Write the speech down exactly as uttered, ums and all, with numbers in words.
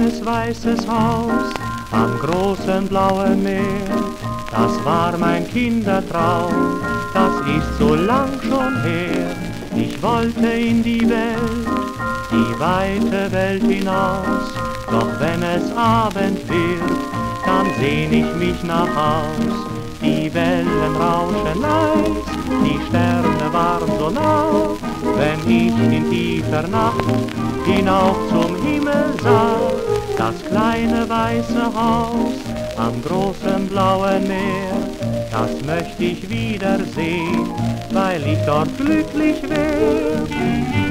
kleines weißes Haus am großen blauen Meer. Das war mein Kindertraum, das ist so lang schon her. Ich wollte in die Welt, die weite Welt hinaus. Doch wenn es Abend wird, dann sehn ich mich nach Haus. Die Wellen rauschen leis, die Sterne waren so nah. Wenn ich in tiefer Nacht hinauf zum Himmel sah, das kleine weiße Haus am großen blauen Meer, das möchte ich wiedersehen, weil ich dort glücklich wär.